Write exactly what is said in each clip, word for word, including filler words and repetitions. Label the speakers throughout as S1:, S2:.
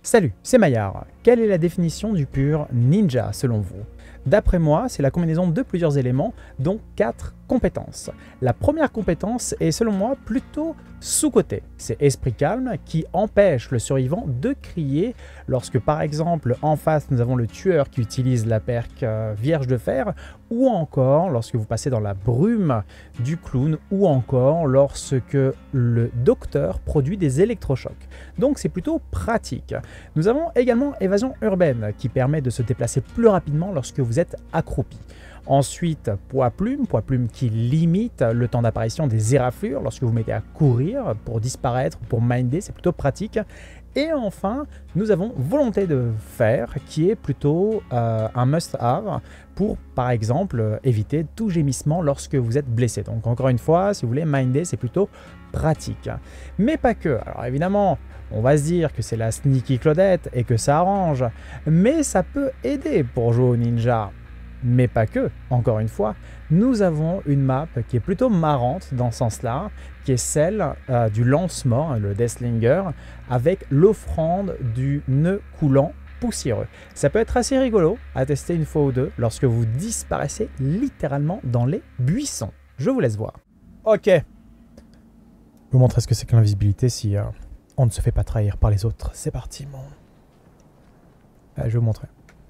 S1: Salut, c'est Maillard. Quelle est la définition du pur ninja selon vous? D'après moi, c'est la combinaison de plusieurs éléments, dont quatre compétences. La première compétence est selon moi plutôt sous-cotée. C'est esprit calme qui empêche le survivant de crier lorsque par exemple en face nous avons le tueur qui utilise la perque euh, vierge de fer, ou encore lorsque vous passez dans la brume du clown, ou encore lorsque le docteur produit des électrochocs. Donc c'est plutôt pratique. Nous avons également évasion urbaine qui permet de se déplacer plus rapidement lorsque vous êtes accroupi. Ensuite, poids plume, poids plume qui limite le temps d'apparition des éraflures lorsque vous mettez à courir pour disparaître, pour minder, c'est plutôt pratique. Et enfin, nous avons volonté de fer qui est plutôt euh, un must-have pour, par exemple, euh, éviter tout gémissement lorsque vous êtes blessé. Donc encore une fois, si vous voulez minder, c'est plutôt pratique. Mais pas que. Alors évidemment, on va se dire que c'est la sneaky Claudette et que ça arrange, mais ça peut aider pour jouer au ninja. Mais pas que, encore une fois, nous avons une map qui est plutôt marrante dans ce sens-là, qui est celle euh, du lance-mort, le Deathlinger, avec l'offrande du nœud coulant poussiéreux. Ça peut être assez rigolo à tester une fois ou deux lorsque vous disparaissez littéralement dans les buissons. Je vous laisse voir. Ok. Je vais vous montrer ce que c'est que l'invisibilité si euh, on ne se fait pas trahir par les autres. C'est parti, mon... Allez, je vais vous montrer.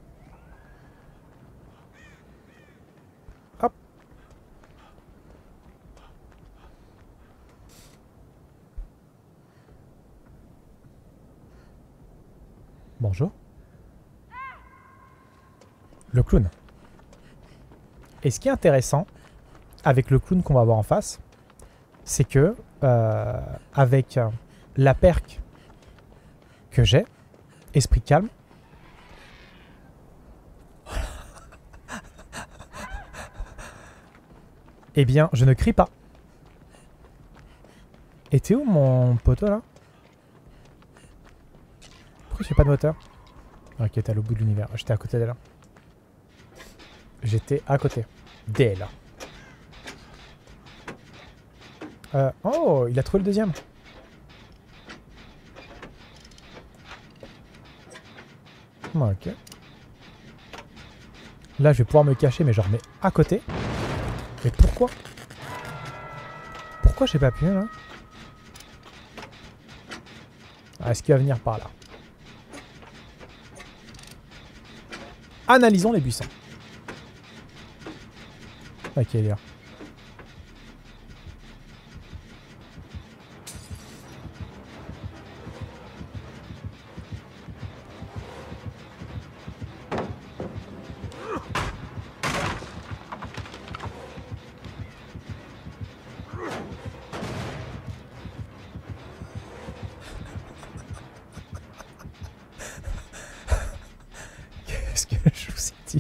S1: Hop. Bonjour. Le clown. Et ce qui est intéressant avec le clown qu'on va avoir en face, c'est que euh, avec euh, la perque que j'ai, esprit calme, eh bien, je ne crie pas. Et t'es où mon poteau là? Pourquoi j'ai pas de moteur? Ok, t'es à l'autre bout de l'univers. J'étais à côté d'elle. J'étais à côté d'elle. Euh, oh, il a trouvé le deuxième. Ok. Là, je vais pouvoir me cacher, mais genre, mais à côté. Mais pourquoi? Pourquoi j'ai pas pu, là? Ah, est-ce qu'il va venir par là? Analysons les buissons. Ok, il est là. Qu'est-ce que je vous ai dit?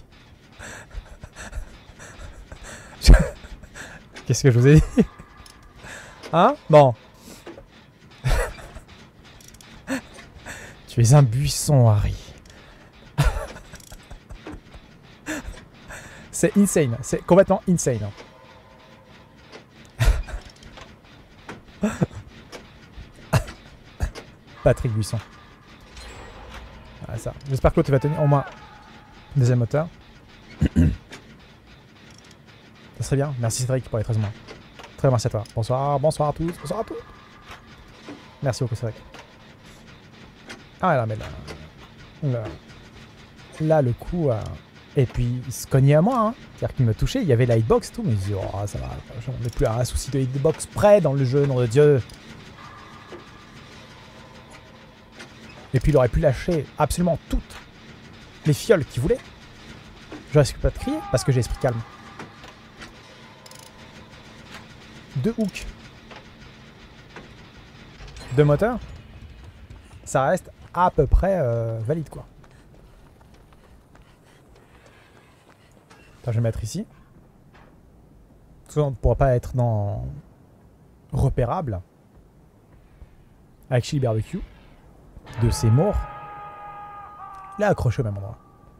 S1: Qu'est-ce que je vous ai dit? Hein? Bon. Tu es un buisson, Harry. C'est insane. C'est complètement insane. Patrick Buisson. Ah, ça. J'espère que l'autre va tenir au moins deuxième moteur. Ça serait bien. Merci Cédric pour les treize mois. Très merci à toi. Bonsoir, bonsoir à tous. Bonsoir à tous. Merci beaucoup Cédric. Ah là, mais là... Là, là le coup... Euh... Et puis, il se cognait à moi. Hein. C'est-à-dire qu'il me touchait. Il y avait la hitbox et tout. Mais je me dis, oh, ça va. On n'est plus à un souci de hitbox près dans le jeu, nom de Dieu. Et puis, il aurait pu lâcher absolument toutes les fioles qu'il voulait. Je risque pas de crier parce que j'ai esprit calme. Deux hooks. Deux moteurs. Ça reste à peu près euh, valide, quoi. Attends, je vais mettre ici. On ne pourra pas être dans repérable. Avec Chili Barbecue. De ses morts. Il a accroché au même endroit.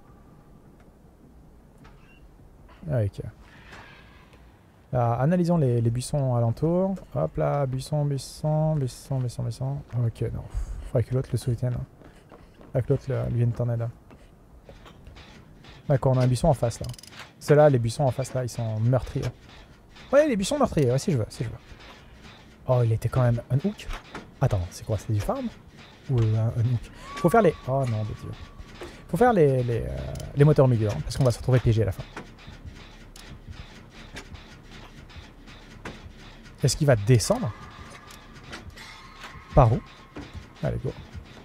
S1: Avec... Alors, analysons les, les buissons alentours. Hop là, buisson, buisson, buisson, buisson, buisson. Ok, non. Faudrait que l'autre le soutienne. Avec l'autre, lui vienne t'en aide. D'accord, on a un buisson en face là. Ceux-là, les buissons en face là, ils sont meurtriers. Ouais, les buissons meurtriers, ouais, si je veux, si je veux. Oh, il était quand même un hook. Attends, c'est quoi? C'est du farm? Ou euh, un, un hook? Faut faire les... Oh non, de Dieu. Faut faire les, les, euh, les moteurs au milieu, hein, parce qu'on va se retrouver piégé à la fin. Est-ce qu'il va descendre? Par où? Allez, go.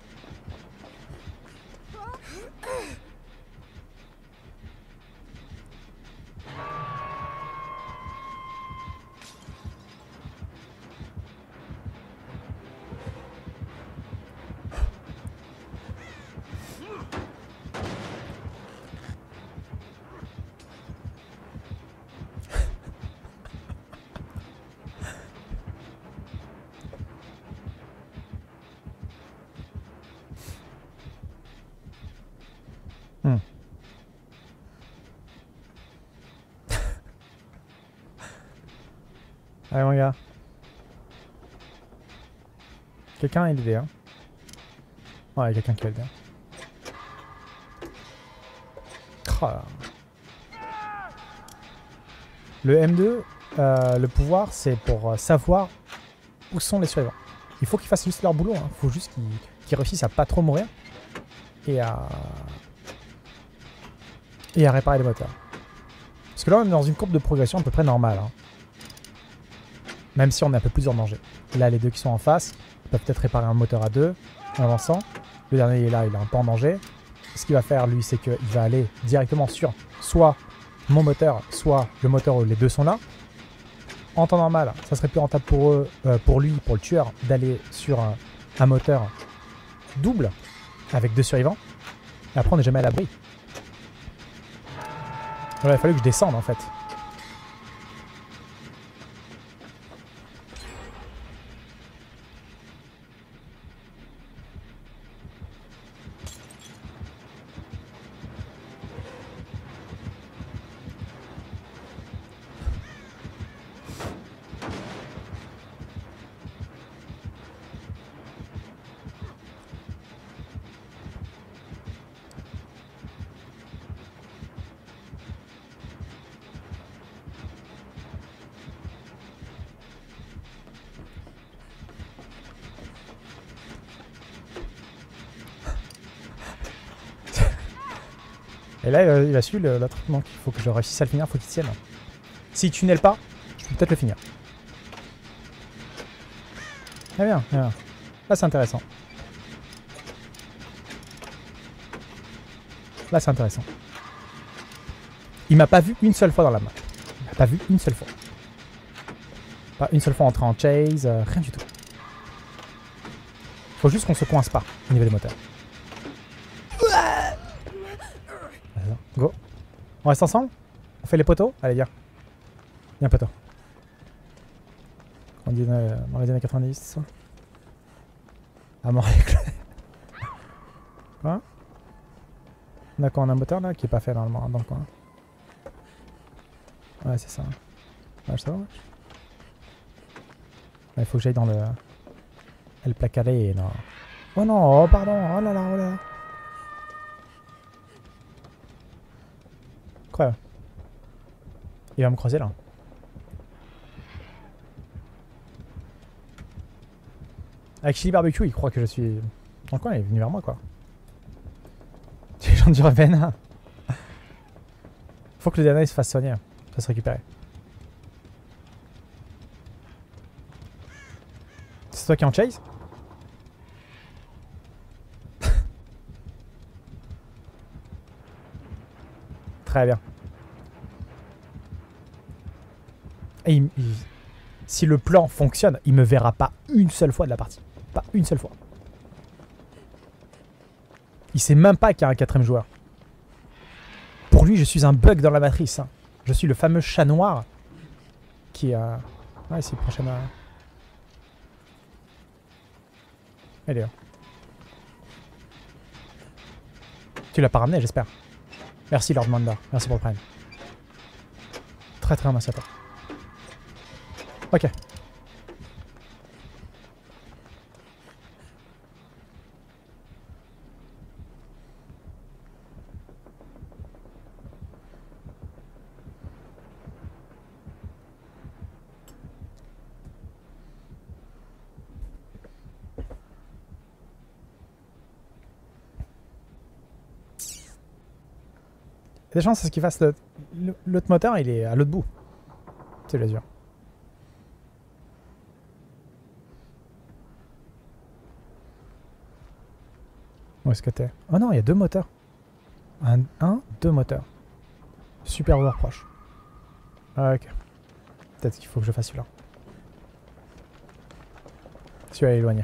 S1: Hmm. Allez mon gars. Quelqu'un a l'idée, hein. Ouais, quelqu'un qui a l'idée. Oh là. Le M deux, euh, le pouvoir, c'est pour savoir où sont les survivants. Il faut qu'ils fassent juste leur boulot, il hein. faut juste qu'ils qu'ils réussissent à pas trop mourir et à... et à réparer les moteurs. Parce que là, on est dans une courbe de progression à peu près normale. Hein. Même si on est un peu plus en danger. Là, les deux qui sont en face peuvent peut-être réparer un moteur à deux en avançant. Le dernier est là, il est un peu en danger. Ce qu'il va faire, lui, c'est qu'il va aller directement sur soit mon moteur, soit le moteur où les deux sont là. En temps normal, ça serait plus rentable pour eux, euh, pour lui, pour le tueur, d'aller sur un, un moteur double avec deux survivants. Et après, on n'est jamais à l'abri. Voilà, il a fallu que je descende en fait. Et là, il a su le, le truc manque. Il faut que je réussisse à le finir, il faut qu'il tienne. S'il tunnel pas, je peux peut-être le finir. Très bien, très bien. Là, c'est intéressant. Là, c'est intéressant. Il m'a pas vu une seule fois dans la map. Il m'a pas vu une seule fois. Pas une seule fois entrer en chase, euh, rien du tout. Faut juste qu'on se coince pas au niveau des moteurs. Go. On reste ensemble? On fait les poteaux? Allez, viens. Viens, poteau. On dit euh, dans les années quatre-vingt-dix. À mort avec le... Quoi? D'accord, on a un moteur là qui est pas fait normalement dans le coin. Ouais, c'est ça. Ouais, ça va, ouais. Il faut que j'aille dans le... El placalé, non. Oh non, oh pardon, oh là là, oh là là. Quoi? Il va me croiser là. Avec Chili Barbecue, il croit que je suis... Dans le coin, il est venu vers moi quoi. Les gens du Reven. Faut que le dernier se fasse soigner. Ça va se récupérer. C'est toi qui es en chase? Très bien. Et il, il, si le plan fonctionne, il me verra pas une seule fois de la partie. Pas une seule fois. Il sait même pas qu'il y a un quatrième joueur. Pour lui, je suis un bug dans la matrice. Hein. Je suis le fameux chat noir qui a... Euh... Ouais, c'est le prochain... Elle est là. Tu l'as pas ramené, j'espère. Merci Lord Manda, merci pour le prime. Très très merci à toi. Ok. y a des chances à ce qu'il fasse le... l'autre moteur, il est à l'autre bout. C'est l'azur. Où est-ce que t'es? Oh non, il y a deux moteurs. Un, un, deux moteurs. Super overproche. Ah, ok. Peut-être qu'il faut que je fasse celui-là. Celui-là est éloigné.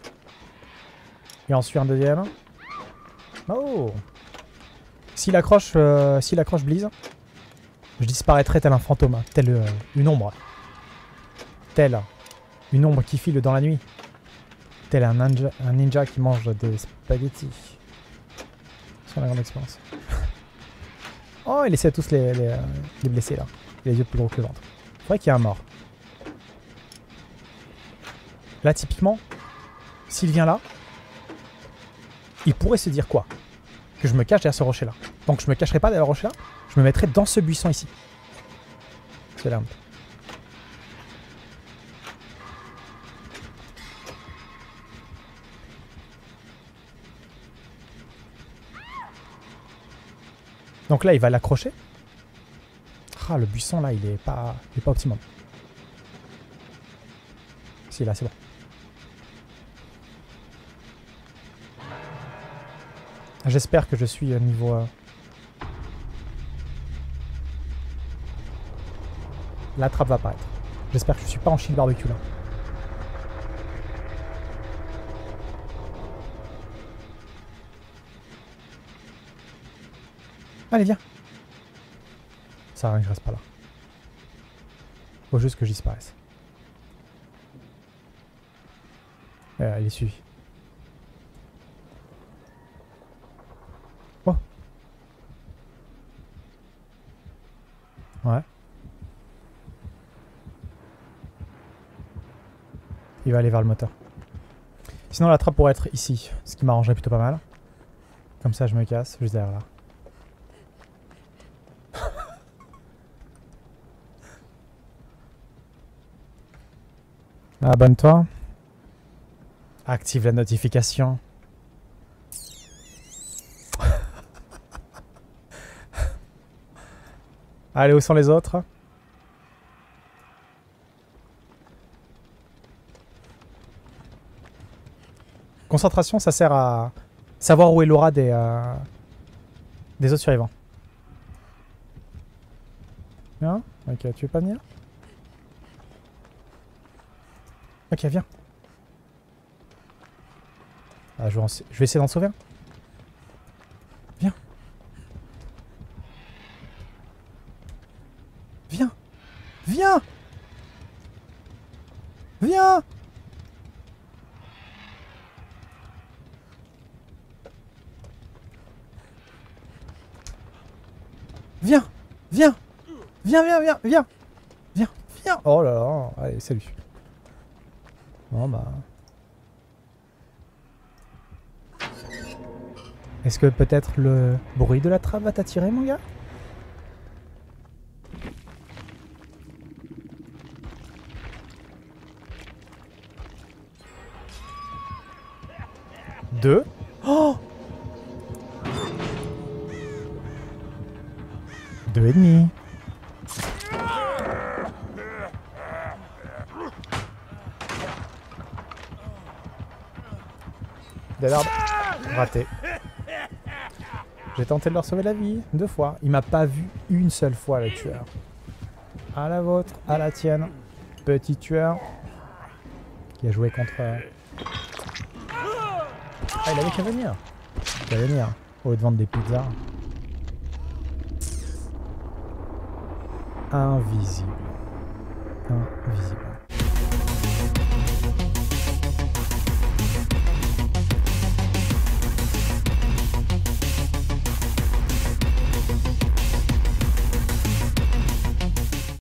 S1: Et ensuite un deuxième. Oh! S'il accroche, euh, s'il accroche Blizz, je disparaîtrai tel un fantôme, tel euh, une ombre. Tel une ombre qui file dans la nuit. Tel un ninja, un ninja qui mange des spaghettis. Sur la grande expérience. Oh, il essaie de tous les, les, les blesser là. Il a les yeux plus gros que le ventre. C'est vrai qu'il y a un mort. Là, typiquement, s'il vient là, il pourrait se dire quoi? Que je me cache derrière ce rocher là. Donc je me cacherai pas derrière le rocher là, je me mettrai dans ce buisson ici. C'est là. Donc là, il va l'accrocher. Ah, le buisson là, il est pas, il est pas optimum. Si, là, c'est bon. J'espère que je suis au niveau... Euh... La trappe va apparaître. J'espère que je suis pas en shield barbecue là. Allez, viens. Ça rien que je reste pas là. Faut juste que je disparaisse. Euh, il est suivi. Oh. Ouais. Il va aller vers le moteur. Sinon la trappe pourrait être ici, ce qui m'arrangerait plutôt pas mal. Comme ça je me casse juste derrière là. Abonne-toi. Active la notification. Allez, où sont les autres? Concentration, ça sert à savoir où est l'aura des, euh, des autres survivants. Viens. Ok, tu veux pas venir? Ok, viens. Ah, je, vais en... je vais essayer d'en sauver un. Viens. Viens. Viens. Viens. Viens. Viens. Viens, viens, viens, viens. Viens, viens. Oh là là. Allez, salut. Bon bah... Est-ce que peut-être le bruit de la trappe va t'attirer, mon gars? Deux. Oh! Deux et demi. Dellard. Raté. J'ai tenté de leur sauver la vie, deux fois. Il m'a pas vu une seule fois, le tueur. À la vôtre, à la tienne. Petit tueur. Qui a joué contre... Ah, il avait qu'à venir. Il avait qu'à venir. Au lieu de vendre des pizzas. Invisible. Invisible.